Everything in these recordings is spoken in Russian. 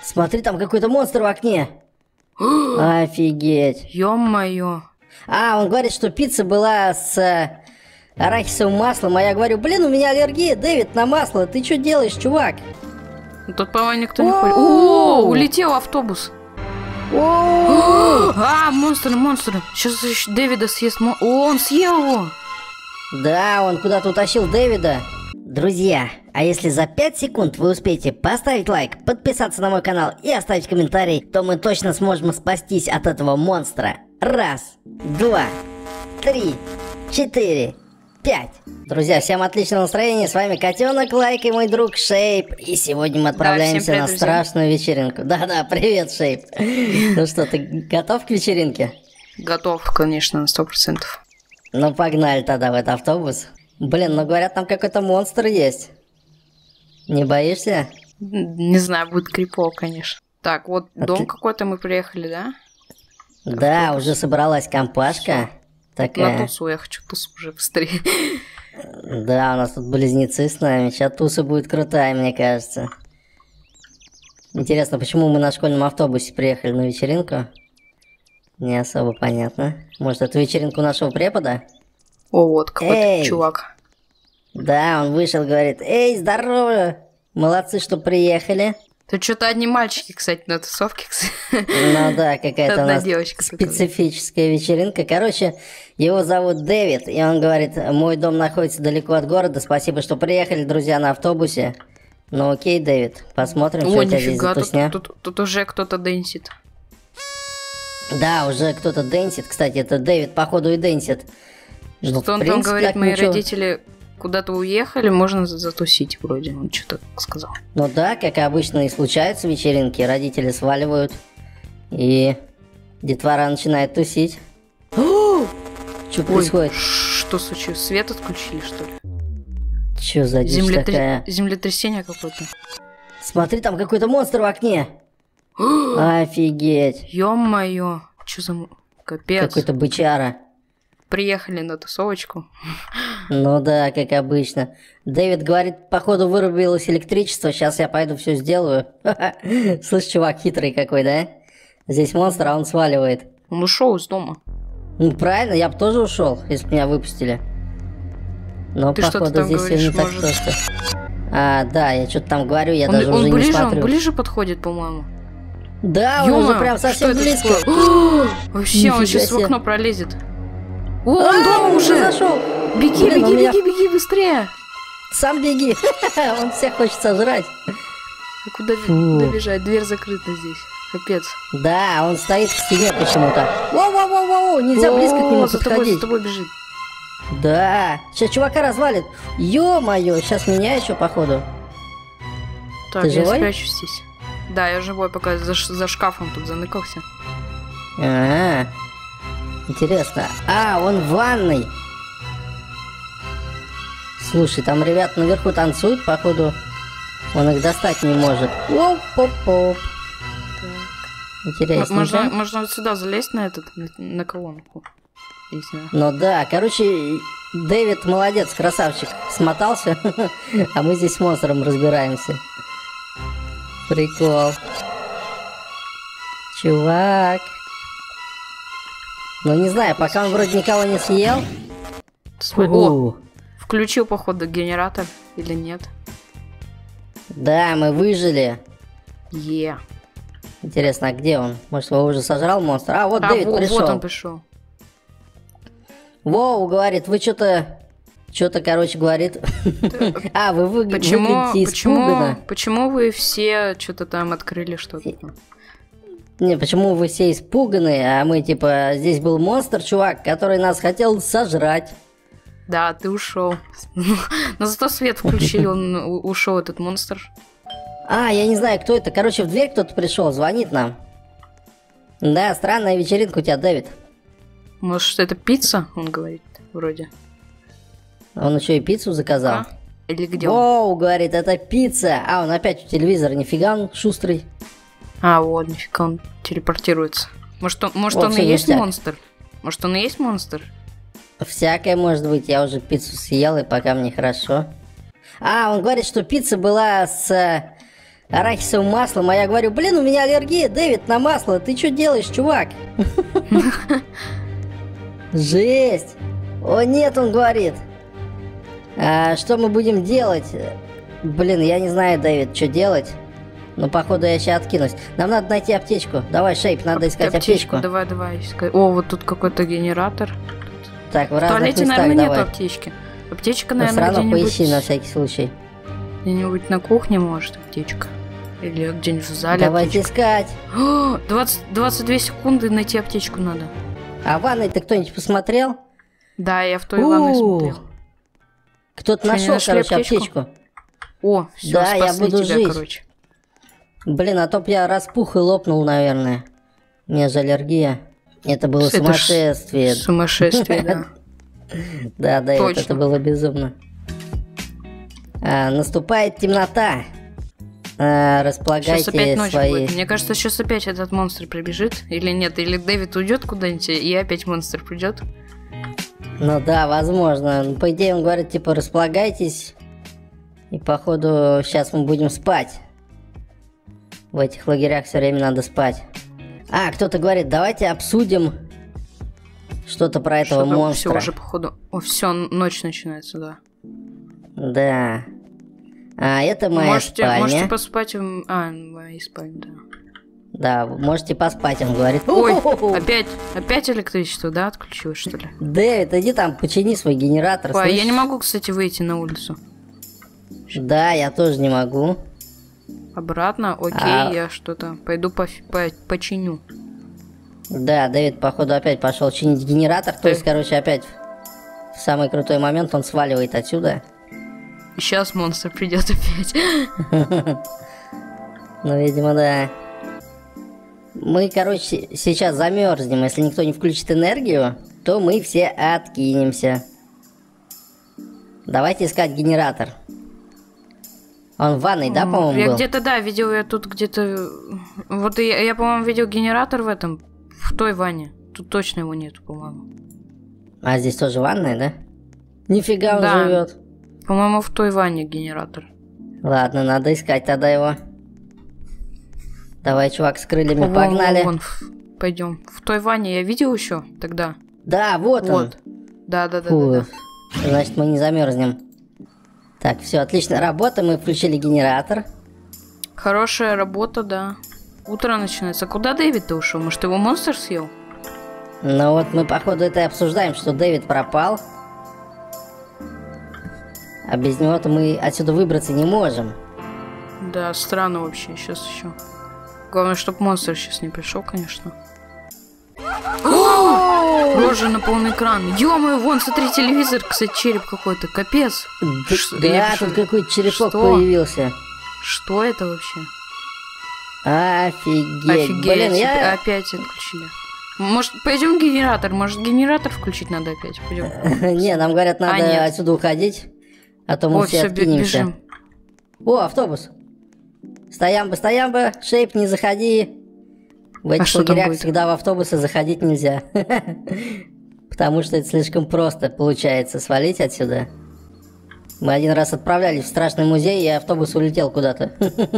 Смотри, там какой-то монстр в окне. Офигеть. Ё-моё. Он говорит, что пицца была с арахисовым маслом, а я говорю, блин, у меня аллергия, Дэвид, на масло. Ты что делаешь, чувак? Тут, по-моему, никто не ходит. О, улетел автобус. Монстр. Сейчас Дэвида съест. Он съел его. Да, он куда-то утащил Дэвида. Друзья, а если за 5 секунд вы успеете поставить лайк, подписаться на мой канал и оставить комментарий, то мы точно сможем спастись от этого монстра. 1, 2, 3, 4, 5. Друзья, всем отличного настроения. С вами Котенок Лайк и мой друг Шейп. И сегодня мы отправляемся на страшную вечеринку. Да-да, привет, Шейп. Ну что, ты готов к вечеринке? Готов, конечно, на 100%. Ну погнали тогда в этот автобус. Блин, ну говорят, там какой-то монстр есть. Не боишься? Не знаю, будет крипово, конечно. Так, вот дом какой-то мы приехали, да? Да, автобус. уже собралась компашка. Такая. На тусу, я хочу тусу уже быстрее. Да, у нас тут близнецы с нами. Сейчас туса будет крутая, мне кажется. Интересно, почему мы на школьном автобусе приехали на вечеринку? Не особо понятно. Может, это вечеринка у нашего препода? О, вот какой-то чувак. Да, он вышел, говорит, эй, здорово, молодцы, что приехали. Тут что-то одни мальчики, кстати, на тусовке. Ну да, какая-то у нас специфическая вечеринка. Короче, его зовут Дэвид, и он говорит, мой дом находится далеко от города, спасибо, что приехали, друзья, на автобусе. Ну окей, Дэвид, посмотрим, что у тебя здесь за тусня. Тут уже кто-то дэнсит. Да, уже кто-то дэнсит, кстати, это Дэвид, походу, и дэнсит. Что он там говорит, мои родители куда-то уехали, можно затусить вроде, он что-то сказал. Ну да, как обычно и случаются вечеринки, родители сваливают, и детвора начинает тусить. Что происходит? Что случилось? Свет отключили, что ли? Что за дичь такая? Землетрясение какое-то. Смотри, там какой-то монстр в окне. Офигеть. Ё-моё, что за... Капец. Какой-то бычара. Приехали на тусовочку. Ну да, как обычно. Дэвид говорит, походу вырубилось электричество, сейчас я пойду все сделаю. Слышь, чувак хитрый какой, да? Здесь монстр, а он сваливает. Он ушел из дома. Ну правильно, я бы тоже ушел, если бы меня выпустили. Но ты походу здесь все не так просто. Да, я что-то там говорю, я даже уже не смотрю. Он ближе подходит, по-моему. Да, он уже прям совсем близко. Вообще, он сейчас в окно пролезет. О, он дома уже зашел. Беги, быстрее. Сам беги. Он всех хочет сожрать. А куда бежать? Дверь закрыта здесь. Капец. Да, он стоит в стене почему-то. Воу, нельзя близко к нему подходить. За тобой бежит. Да, сейчас чувака развалит. Ё-моё, сейчас меня еще походу. Так, я спрячусь здесь. Да, я живой, пока за шкафом тут заныкался. Интересно. Он в ванной. Слушай, там ребята наверху танцуют, походу. Он их достать не может. Оп-оп-оп. Интересно. Можно вот сюда залезть на колонку. Ну да, короче, Дэвид молодец, красавчик. Смотался, а мы здесь с монстром разбираемся. Прикол. Чувак. Ну не знаю, пока он вроде никого не съел. О, включил, походу, генератор или нет? Да, мы выжили. Интересно, а где он? Может, его уже сожрал монстр? Вот Дэвид пришел. Вот он пришел. Воу, говорит, вы что-то, короче, говорит. Вы выглядите испуганно. Почему вы все что-то там открыли что-то? Не, почему вы все испуганы, а мы типа, здесь был монстр, чувак, который нас хотел сожрать. Да, ты ушел. Но зато свет включили, он ушел, этот монстр. Я не знаю, кто это. Короче, в дверь кто-то пришел, звонит нам. Да, странная вечеринка у тебя, Дэвид. Может, это пицца, он говорит, вроде. Он еще и пиццу заказал. Или где он? Воу, говорит, это пицца. Он опять у телевизора, нифига он шустрый. Вот, нифига он телепортируется. Может он и есть монстр? Может, он и есть монстр? Всякое может быть, я уже пиццу съел, и пока мне хорошо. Он говорит, что пицца была с арахисовым маслом, а я говорю, блин, у меня аллергия, Дэвид, на масло, ты что делаешь, чувак? Жесть! О нет, он говорит. А что мы будем делать? Блин, я не знаю, Дэвид, что делать. Но походу я сейчас откинусь. Нам надо найти аптечку. Давай, Шейп, надо искать аптечку. Давай искать. О, вот тут какой-то генератор. Так, в разных туалете, местах, наверное, давай. нет аптечки. Аптечка, Но наверное, все равно где-нибудь... поищи на всякий случай. Где-нибудь на кухне, может, аптечка. Или где-нибудь в зале. Давайте искать. О, 22 секунды найти аптечку надо. А в ванной ты кто-нибудь посмотрел? Да, я в той ванной смотрел. Кто-то нашел, короче, аптечку. О, все, да, я буду тебя, жить. короче. Блин, а то б я распух и лопнул, наверное. У меня же аллергия. Это было сумасшествие. Сумасшествие, да. Да, это было безумно. Наступает темнота. Располагайте свои... Мне кажется, сейчас опять этот монстр прибежит. Или нет, или Дэвид уйдет куда-нибудь, и опять монстр придет. Ну да, возможно. По идее, он говорит, типа, располагайтесь. И походу, сейчас мы будем спать. В этих лагерях все время надо спать. А, кто-то говорит, давайте обсудим что-то про этого монстра. Все уже, походу. О, все, ночь начинается, да. Да. А, это моя спальня. Можете поспать в... моей спальне, да. Да, можете поспать, он говорит. Ой, опять электричество, да, отключилось, что ли? Дэвид, иди там, почини свой генератор. Ой, я не могу, кстати, выйти на улицу. Да, я тоже не могу. Обратно? Окей, я что-то пойду починю. Да, Дэвид, походу, опять пошел чинить генератор. То есть, короче, опять в самый крутой момент он сваливает отсюда. И сейчас монстр придет опять. Ну, видимо, да. Мы, короче, сейчас замерзнем. Если никто не включит энергию, то мы все откинемся. Давайте искать генератор. Он в ванной, да, по-моему, я был? где-то, да, видел я тут где-то... Вот я, по-моему, видел генератор в той ванне. Тут точно его нету, по-моему. А здесь тоже ванная, да? Нифига он живет. По-моему, в той ванне генератор. Ладно, надо искать тогда его. Давай, чувак, с крыльями, погнали. Пойдем. В той ванне я видел еще тогда. Да, вот он. Да. Значит, мы не замерзнем. Так, все, отлично. Работа, мы включили генератор. Хорошая работа, да. Утро начинается. Куда Дэвид-то ушел? Может, его монстр съел? Ну вот мы, походу, это и обсуждаем, что Дэвид пропал. А без него-то мы отсюда выбраться не можем. Да, странно вообще. Сейчас еще. Главное, чтобы монстр сейчас не пришел, конечно. Рожа на полный экран. Ё-моё, вон, смотри, телевизор, кстати, череп какой-то. Капец. Да, тут какой-то черепок появился. Что это вообще? Офигеть. Блин, опять отключили. Может, пойдем генератор? Может, генератор включить надо опять? Пойдем. Не, нам говорят, надо отсюда уходить. А то мы все откинемся. О, автобус. Стоямба, Шейп, не заходи. В этих лагерях всегда в автобусы заходить нельзя. Потому что это слишком просто получается свалить отсюда. Мы один раз отправлялись в страшный музей, и автобус улетел куда-то.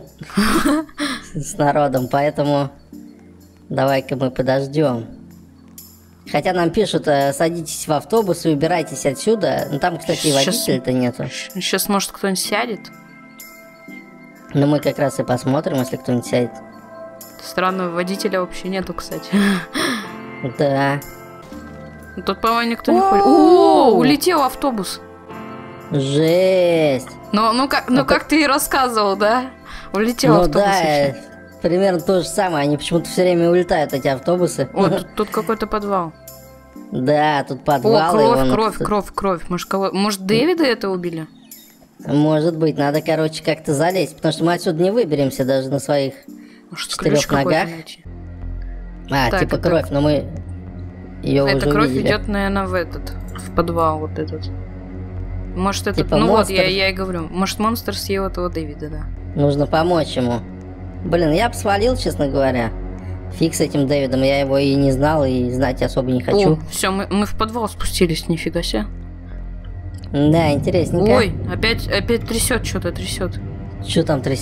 С народом, поэтому давай-ка мы подождем. Хотя нам пишут, садитесь в автобус и убирайтесь отсюда. Ну там, кстати, водителя-то нету. Сейчас, может, кто-нибудь сядет? Ну мы как раз и посмотрим, если кто-нибудь сядет. Странно, водителя вообще нету, кстати. Да. Тут, по-моему, никто не ходит. О, улетел автобус. Жесть. Ну как ты и рассказывал, да? Улетел автобус. Ну да, примерно то же самое. Они почему-то все время улетают, эти автобусы. О, тут какой-то подвал. Да, тут подвал. О, кровь. Может, Дэвида это убили? Может быть, надо, короче, как-то залезть, потому что мы отсюда не выберемся даже на своих 4 ногах. Так, типа кровь, но мы ее уже увидели. Эта кровь идет, наверное, в подвал вот этот. Может, это... Типа ну монстр... вот, я и говорю. Может, монстр съел этого Дэвида, да. Нужно помочь ему. Блин, я бы свалил, честно говоря. Фиг с этим Дэвидом, я его и не знал, и знать особо не хочу. О, все, мы в подвал спустились, нифига себе. Да, интересненько. Ой, опять трясет, что-то трясет. Что там трясет?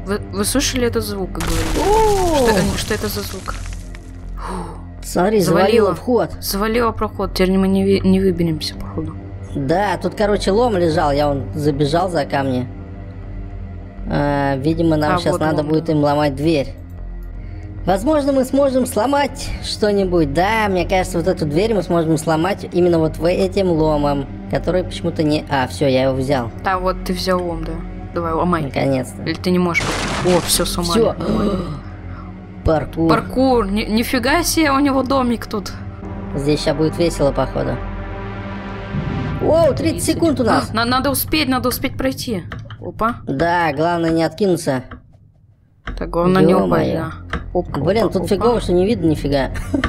Вы слышали этот звук, как говорили? Что это за звук? Смотри, завалило вход. Завалило проход, теперь мы не выберемся, походу. Да, тут, короче, лом лежал, я вон забежал за камни. Видимо, нам сейчас вот надо будет им ломать дверь. Возможно, мы сможем сломать что-нибудь. Да, мне кажется, вот эту дверь мы сможем сломать именно вот этим ломом, который почему-то не... А, все, я его взял. Да, вот ты взял лом, да. Давай, ломай. Наконец-то. Или ты не можешь... О, все, сломали. Все. Паркур. Паркур. Нифига себе, у него домик тут. Здесь сейчас будет весело, походу. Оу, 30 секунд у нас. Надо успеть пройти. Опа. Да, главное не откинуться. Так, главное не упасть, да. Опа, блин, тут фигово, что не видно нифига.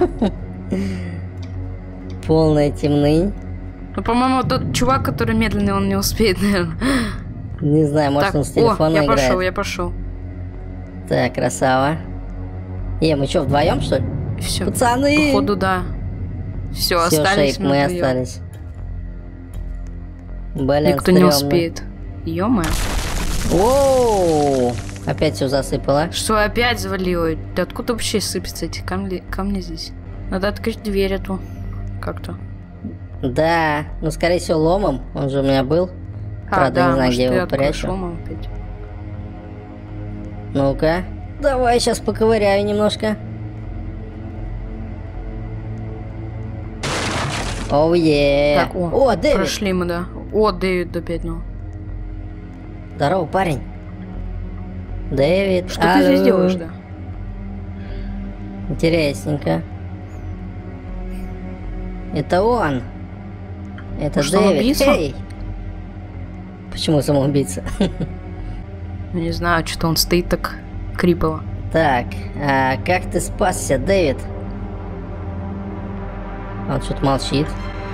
Полная темнынь. Ну, по-моему, тот чувак, который медленный, он не успеет, наверное. Не знаю, может так, он с телефона играет. Я пошел. Так, красава. Мы что, вдвоем, что ли? Все. Пацаны! Походу, да. Все, остались Шейп, мы остались. Блин, никто не успеет. Ё-моё. Оу! Опять все засыпало. Что, опять завалило? Да откуда вообще сыпятся эти камни здесь? Надо открыть дверь эту. Как-то. Да, ну скорее всего ломом. Он же у меня был. Правда, да, не знаю, может, где его прячу. Ломом опять. Ну-ка. Давай, сейчас поковыряю немножко. Оу, Так, о, Дэвид. Прошли мы, да. О, Дэвид опять, ну. Здорово, парень. Дэвид, что ты здесь делаешь, да? Интересненько. Это он. Это может, Дэвид. Эй! Почему самоубийца? Не знаю, что-то он стоит так крипово. Так, а как ты спасся, Дэвид? Он что-то молчит.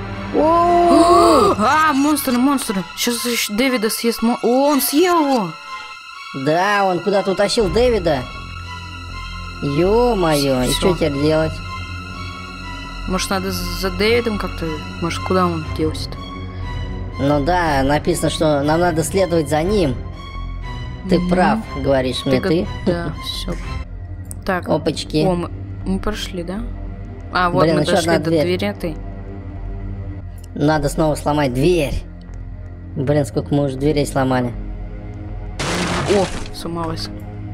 Монстр. Сейчас Дэвида съест. Он съел его. Да, он куда-то утащил Дэвида. Ё-моё, и что теперь делать? Может, надо за Дэвидом как-то... Может, куда он делся-то? Ну да, написано, что нам надо следовать за ним. Ты прав, говоришь мне ты. Да, все. Так. Опачки. О, мы прошли, да? А, вот мы дошли до двери этой. Надо снова сломать дверь. Блин, сколько мы уже дверей сломали. О, сломалась.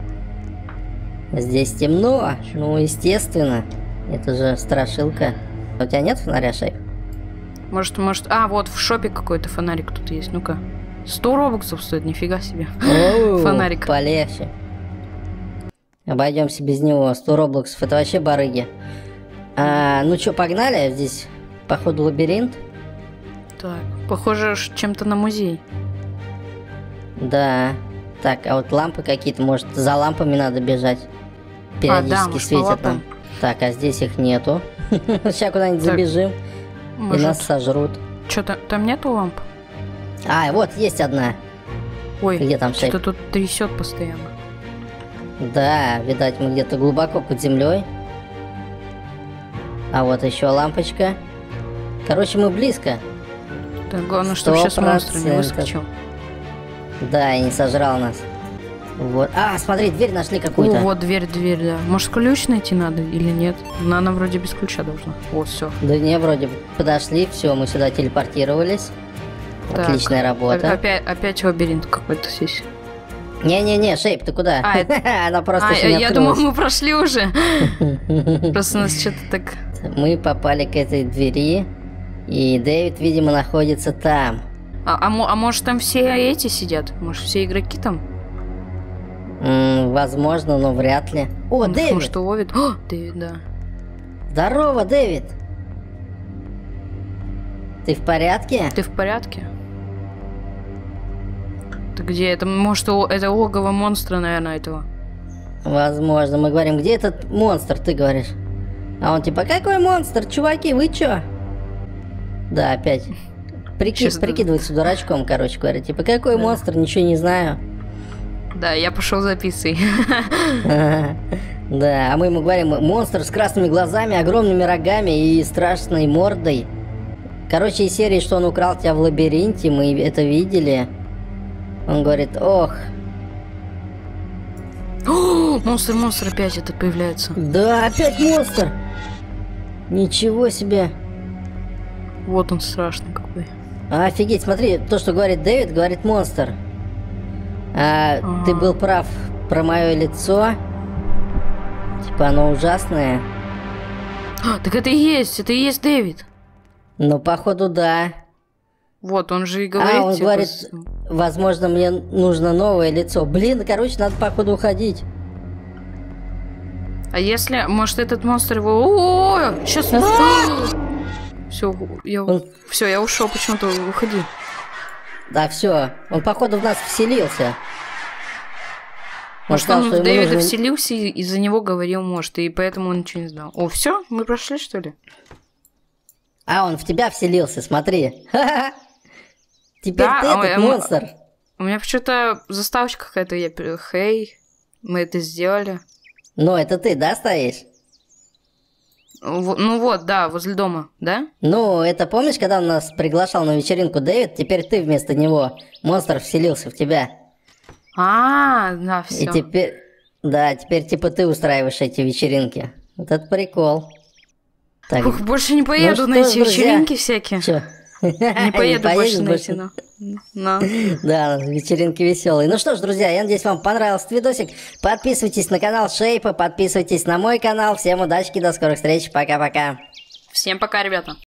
Здесь темно. Ну, естественно. Это же страшилка. У тебя нет фонаря, Шейп? Может... А, вот в шопе какой-то фонарик тут есть. Ну-ка. 100 робоксов стоит, нифига себе. Фонарик. Полегче. Обойдемся без него. 100 роблоксов. Это вообще барыги. Ну что, погнали? Здесь, походу, лабиринт. Так, похоже чем-то на музей. Да. Так, а вот лампы какие-то, может, за лампами надо бежать. Периодически светят нам. Так, а здесь их нету. Сейчас куда-нибудь забежим, и нас сожрут. Что-то там нету ламп? А, вот, есть одна. Ой, где там Шейп? Что-то тут трясет постоянно. Да, видать, мы где-то глубоко под землей. А вот еще лампочка. Короче, мы близко. Так, главное, чтобы сейчас монстр не выскочил. Да, и не сожрал нас. Вот. А, смотри, дверь нашли какую-то. О, вот дверь, да. Может, ключ найти надо или нет? Но она вроде без ключа должна. Вот, все. Да не, вроде подошли, все, мы сюда телепортировались. Так, отличная работа. Опять лабиринт какой-то здесь. Не-не-не, Шейп, ты куда? Она просто еще не я думал, мы прошли уже. Просто у нас что-то так... Мы попали к этой двери, и Дэвид, видимо, находится там. А может, там все эти сидят? Может, все игроки там? Возможно, но вряд ли. О, Дэвид! Может, ловит? О, Дэвид, да. Здорово, Дэвид! Ты в порядке? Ты в порядке? Ты где? Это, может, это логово монстра, наверное, этого. Возможно. Мы говорим, где этот монстр, ты говоришь. А он типа, какой монстр, чуваки, вы чё? Да, опять. Прикидывается дурачком, короче говоря. Типа, какой монстр, ничего не знаю. Да, я пошел записывай. Да, а мы ему говорим, монстр с красными глазами, огромными рогами и страшной мордой. Короче, из серии, что он украл тебя в лабиринте, мы это видели. Он говорит, ох. О, монстр опять это появляется. Да, опять монстр. Ничего себе. Вот он страшный какой. Офигеть, смотри, то, что говорит Дэвид, говорит монстр. Ты был прав про мое лицо. Типа оно ужасное. Так это и есть Дэвид. Ну, походу, да. Вот, он же и говорит. Он типа, говорит, возможно, мне нужно новое лицо. Блин, короче, надо, походу, уходить. А если, может, этот монстр его... О, сейчас... Все, я ушел, почему-то уходи. Да, все. Он, походу, в нас вселился. Может, он в Дэвида вселился и за него говорил, может, и поэтому он ничего не знал. О, все, мы прошли, что ли? Он в тебя вселился, смотри. Теперь ты этот монстр. У меня почему-то заставочка какая-то. Хей, мы это сделали. Ну, это ты, да, стоишь? Ну вот, да, возле дома, да? Ну, это помнишь, когда он нас приглашал на вечеринку Дэвид? Теперь ты вместо него. Монстр вселился в тебя. Да, все. И теперь... Да, теперь типа ты устраиваешь эти вечеринки. Вот это прикол. Так. Ух, больше не поеду на эти вечеринки всякие. Чё? Не поеду больше на эти, Да, вечеринки веселые. Ну что ж, друзья, я надеюсь, вам понравился этот видосик. Подписывайтесь на канал Шейпа, подписывайтесь на мой канал. Всем удачи, до скорых встреч, пока-пока. Всем пока, ребята.